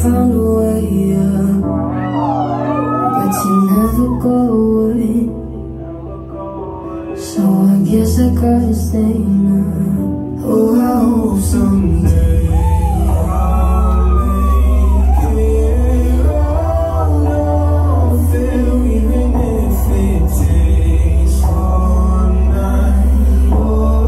found a way up, but you never go away. So I guess I gotta stay now. Oh, I hope someday I'll make it all I feel, even if it takes all night or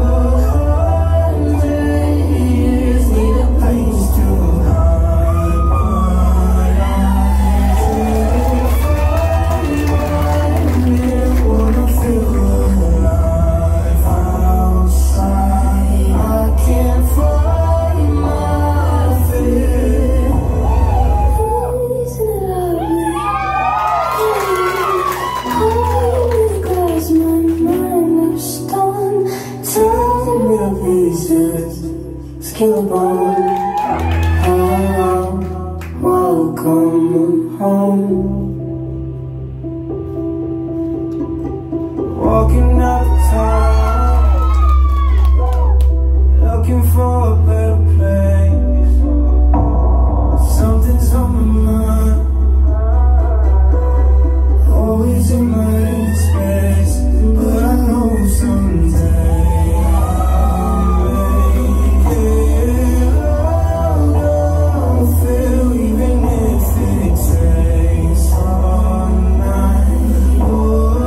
100 years. Need a place to hide, but I can't find it. Wanna feel alive outside. I can't find my fear. Isn't it lovely? Hiding in the glass, my mind of stone. Tearing me to pieces, skin and bone. Hello, welcome home. Walking out the town, looking for a better place. Something's on my mind, always in my headspace. But I know someday I'll make it all I feel, even if it takes all night or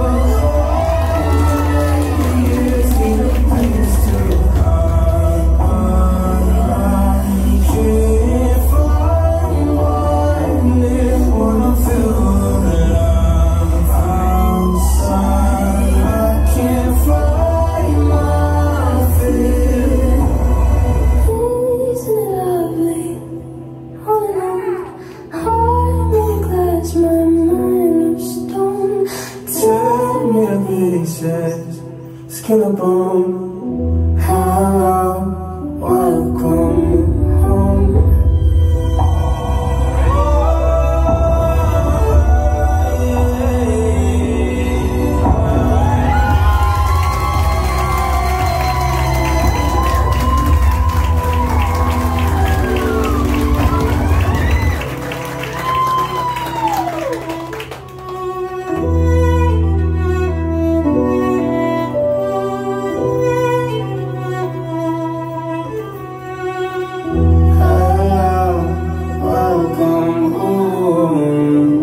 years. Need a place to hide, but I can't find one. If wanna feel alive outside, I can't find my fear. Isn't it lovely? All alone, heart made of glass, my mind of stone. Tear me to pieces, skin and bone. Hello, welcome home. Welcome home.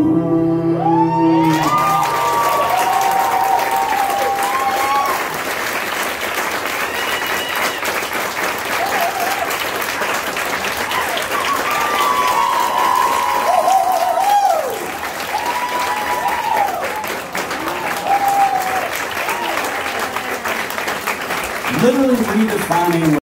Literally redefining